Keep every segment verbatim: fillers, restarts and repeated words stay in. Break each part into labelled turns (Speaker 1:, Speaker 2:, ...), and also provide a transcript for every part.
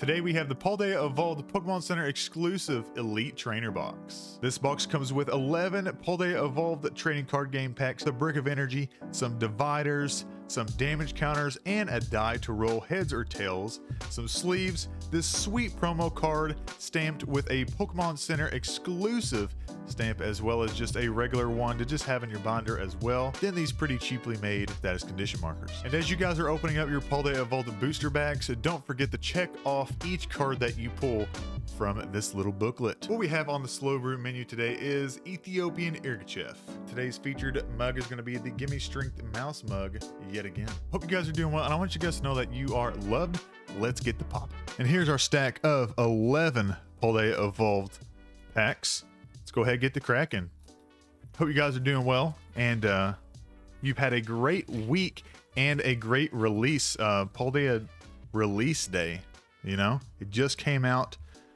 Speaker 1: Today we have the Paldea Evolved Pokemon Center Exclusive Elite Trainer Box. This box comes with eleven Paldea Evolved trading card game packs, a brick of energy, some dividers, some damage counters, and a die to roll heads or tails, some sleeves, this sweet promo card stamped with a Pokemon Center exclusive stamp, as well as just a regular one to just have in your binder as well. Then these pretty cheaply made that is condition markers. And as you guys are opening up your Paldea Evolved booster bags, don't forget to check off each card that you pull from this little booklet. What we have on the slow brew menu today is Ethiopian Irgachev. Today's featured mug is going to be the Gimme Strength Mouse mug yet again. Hope you guys are doing well, and I want you guys to know that you are loved. Let's get the pop. And here's our stack of eleven Paldea Evolved packs. Let's go ahead and get the cracking. Hope you guys are doing well, and uh, you've had a great week and a great release. Uh, Paldea release day, you know, it just came out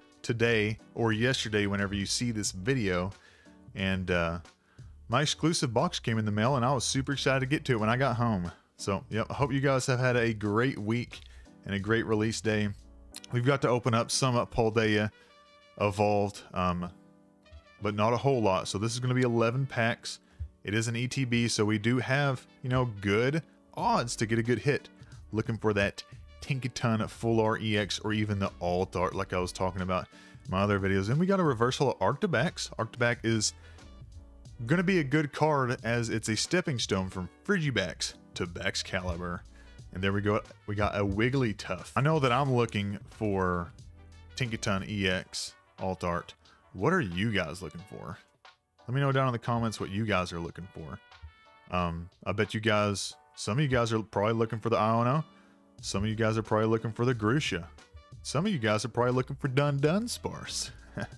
Speaker 1: today or yesterday whenever you see this video, and uh, my exclusive box came in the mail, and I was super excited to get to it when I got home. So, yep, I hope you guys have had a great week and a great release day. We've got to open up some uh, Paldea Evolved, um, but not a whole lot. So this is going to be eleven packs. It is an E T B, so we do have, you know, good odds to get a good hit. Looking for that Tinkaton Full R E X or even the Alt Art like I was talking about in my other videos. And we got a reversal of Arctobax. Arctobax is going to be a good card as it's a stepping stone from Frigibax to Baxcalibur. And there we go. We got a Wigglytuff. I know that I'm looking for Tinkaton E X Alt Art. What are you guys looking for? Let me know down in the comments what you guys are looking for. Um, I bet you guys, some of you guys are probably looking for the Iono. Some of you guys are probably looking for the Grusha. Some of you guys are probably looking for Dun Dunsparce.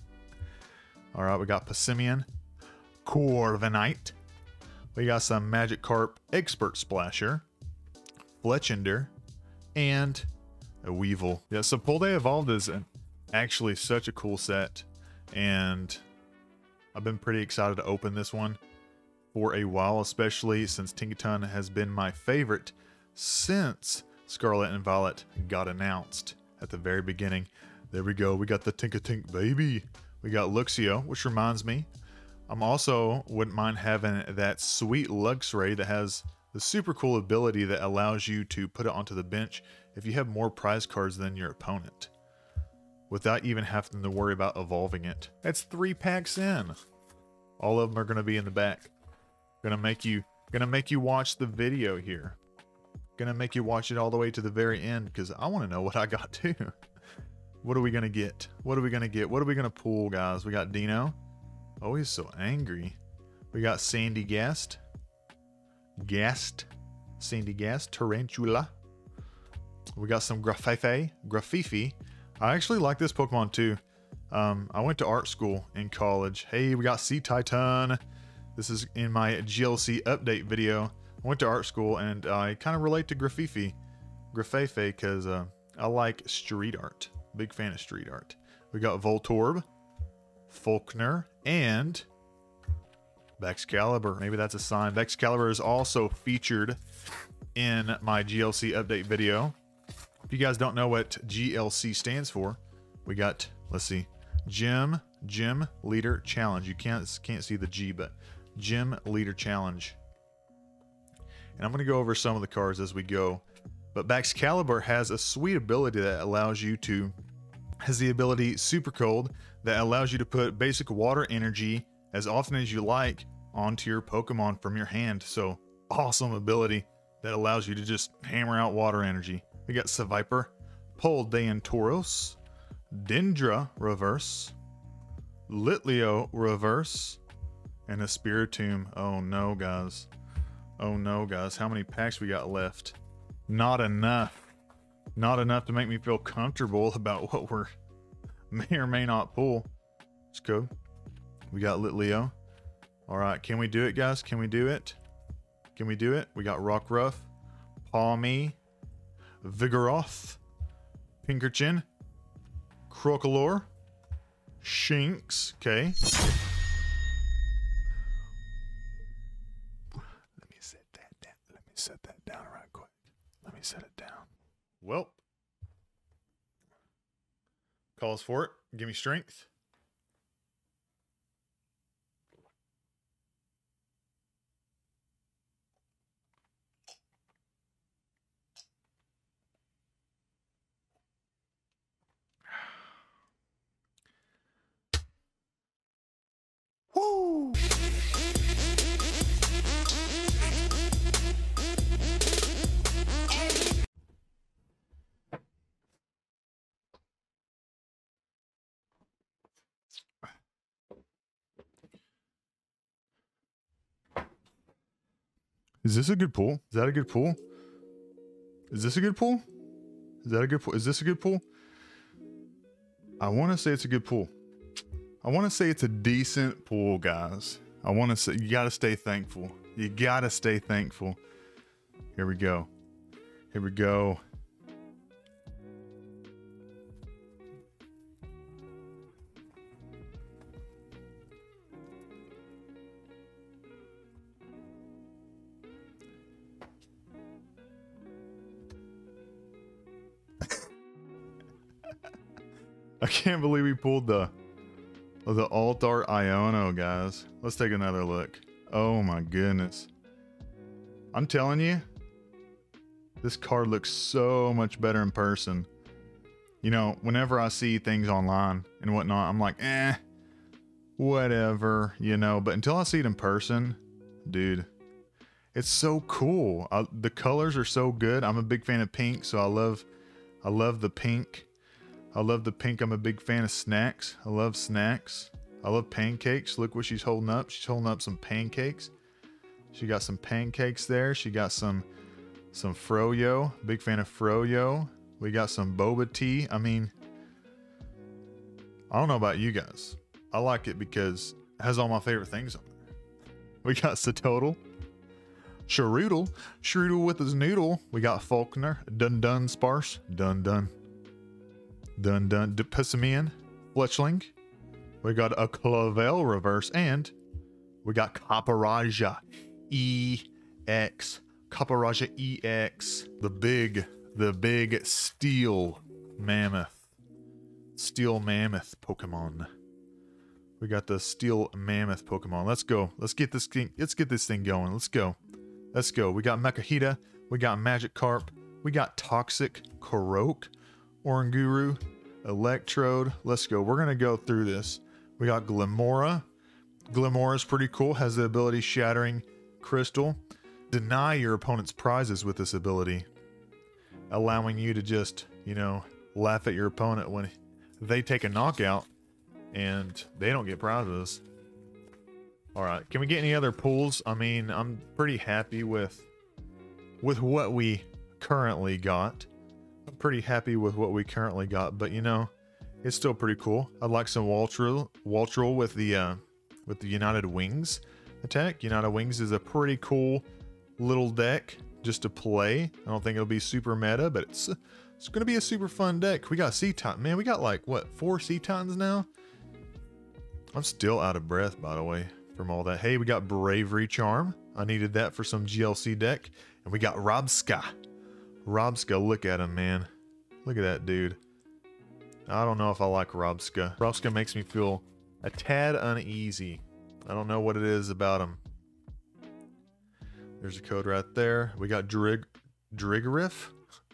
Speaker 1: All right, we got Passimian, Corviknight. We got some Magikarp Expert Splasher, Fletchinder, and a Weevil. Yeah, so Paldea Evolved is an, actually such a cool set, and I've been pretty excited to open this one for a while, especially since Tinkaton has been my favorite since Scarlet and Violet got announced at the very beginning. There we go. We got the Tinkatink baby. We got Luxio, which reminds me, I'm also wouldn't mind having that sweet Luxray that has the super cool ability that allows you to put it onto the bench if you have more prize cards than your opponent, without even having to worry about evolving it. That's three packs in. All of them are going to be in the back. Gonna make you, gonna make you watch the video here. Gonna make you watch it all the way to the very end because I want to know what I got too. What are we gonna get? What are we gonna get? What are we gonna pull, guys? We got Dino. Oh, he's so angry. We got Sandy Gast. Gast. Sandy Gast. Tarantula. We got some Grafefe. Grafifi. I actually like this Pokemon too. Um, I went to art school in college. Hey, we got Sea Titan. This is in my G L C update video. I went to art school and I kind of relate to Grafifi. Grafefe because uh, I like street art. Big fan of street art. We got Voltorb, Faulkner, and Baxcalibur. Maybe that's a sign. Baxcalibur is also featured in my G L C update video. If you guys don't know what G L C stands for, we got, let's see, Gym, Gym Leader Challenge. You can't, can't see the G, but Gym Leader Challenge. And I'm going to go over some of the cards as we go. But Baxcalibur has a sweet ability that allows you to, has the ability Super Cold that allows you to put basic water energy as often as you like onto your Pokemon from your hand. So awesome ability that allows you to just hammer out water energy. We got Seviper, Poldean Tauros, Dendra Reverse, Litleo Reverse, and a Spiritomb. Oh no, guys. Oh no, guys. How many packs we got left? Not enough. Not enough to make me feel comfortable about what we're may or may not pull. Let's go. We got Litleo. All right, can we do it, guys? Can we do it? Can we do it? We got Rockruff, Palmy, Vigoroth, Pinkerchin, Crocolore, Shinx. Okay. Let me set that down. Let me set that down right quick. Let me set it down. Well, Calls for it. Give me strength. Woo! Is this a good pull? Is that a good pull? Is this a good pull? Is that a good pull? Is this a good pull? I want to say it's a good pull. I want to say it's a decent pull, guys. I want to say you got to stay thankful. You got to stay thankful. Here we go. Here we go. I can't believe we pulled the the Altar Iono, guys. Let's take another look. Oh my goodness. I'm telling you, this card looks so much better in person. You know, whenever I see things online and whatnot, I'm like, eh, whatever, you know. But until I see it in person, dude, it's so cool. I, the colors are so good. I'm a big fan of pink, so I love, I love the pink. I love the pink. I'm a big fan of snacks. I love snacks. I love pancakes. Look what she's holding up. She's holding up some pancakes. She got some pancakes there. She got some some froyo. Big fan of froyo. We got some boba tea. I mean, I don't know about you guys. I like it because it has all my favorite things on there. We got Satotal. Shrootle. Shrootle with his noodle. We got Faulkner. Dun Dun Sparse. Dun Dun. Dun Dun Depissimian, Fletchling. We got a Clavel reverse, and we got Caparaja E X. Caparaja E X. The big, the big steel mammoth. Steel mammoth Pokemon. We got the steel mammoth Pokemon. Let's go. Let's get this thing. Let's get this thing going. Let's go. Let's go. We got Mekahita. We got Magikarp. We got Toxic Korok. Oranguru, Electrode. Let's go. We're going to go through this. We got Glimora. Glimora is pretty cool. Has the ability Shattering Crystal. Deny your opponent's prizes with this ability. Allowing you to just, you know, laugh at your opponent when they take a knockout and they don't get prizes. Alright, can we get any other pulls? I mean, I'm pretty happy with, with what we currently got. I'm pretty happy with what we currently got, but you know, it's still pretty cool. I'd like some Waltrel, Waltrel with the uh, with the United Wings attack. United Wings is a pretty cool little deck just to play. I don't think it'll be super meta, but it's it's gonna be a super fun deck. We got Sea Titan, man. We got like what four Sea Titans now? I'm still out of breath, by the way, from all that. Hey, we got Bravery Charm. I needed that for some G L C deck, and we got Robska. Robska, look at him, man. Look at that dude. I don't know if I like Robska. Robska makes me feel a tad uneasy. I don't know what it is about him. There's a code right there. We got Drig Drigriff.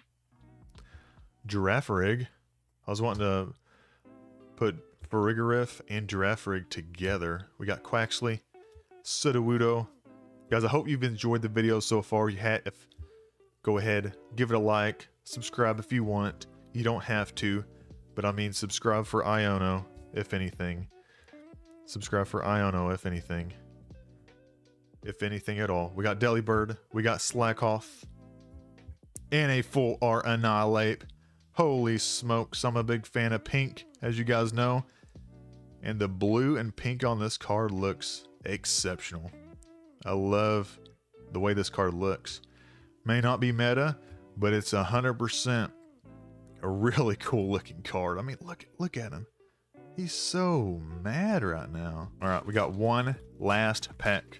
Speaker 1: Girafarig. I was wanting to put Farigariff and Girafarig together. We got Quaxley. Sudowoodo. Guys, I hope you've enjoyed the video so far. You had, if go ahead, give it a like, subscribe if you want. You don't have to, but I mean subscribe for Iono, if anything. Subscribe for Iono, if anything. If anything at all. We got Delibird, we got Slakoth, and a full art Annihilate. Holy smokes, I'm a big fan of pink, as you guys know. And the blue and pink on this card looks exceptional. I love the way this card looks. May not be meta, but it's one hundred percent a really cool looking card. I mean, look, look at him. He's so mad right now. All right, we got one last pack.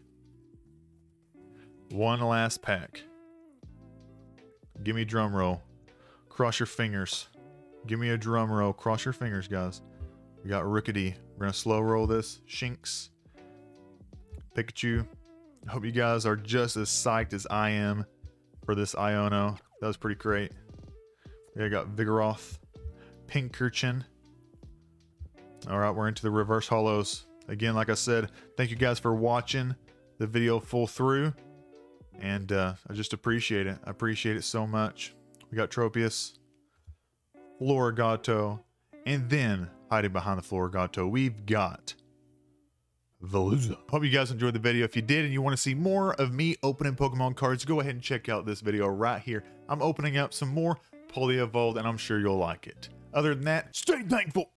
Speaker 1: One last pack. Give me a drum roll. Cross your fingers. Give me a drum roll. Cross your fingers, guys. We got Rickety. We're going to slow roll this. Shinx. Pikachu. I hope you guys are just as psyched as I am for this Iono. That was pretty great. We got Vigoroth. Pinkerchin. All right, we're into the reverse holos. Again, like I said, thank you guys for watching the video full through. And uh, I just appreciate it. I appreciate it so much. We got Tropius. Florigato. And then, hiding behind the Florigato, we've got Veluza. Hope you guys enjoyed the video. If you did and you want to see more of me opening Pokemon cards, go ahead and check out this video right here. I'm opening up some more Paldea Evolved, and I'm sure you'll like it. Other than that, stay thankful.